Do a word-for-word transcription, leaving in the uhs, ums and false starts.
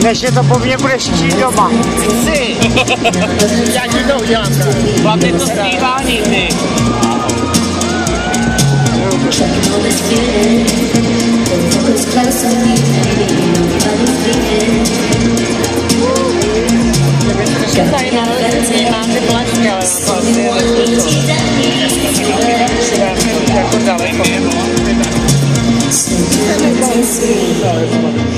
než je to po mně budeš chtít doma. Chci. Já ti to udělám. Hlavně to zpívání, ty. Tady na rozdíl máte plačky, ale to asi je jako daleko.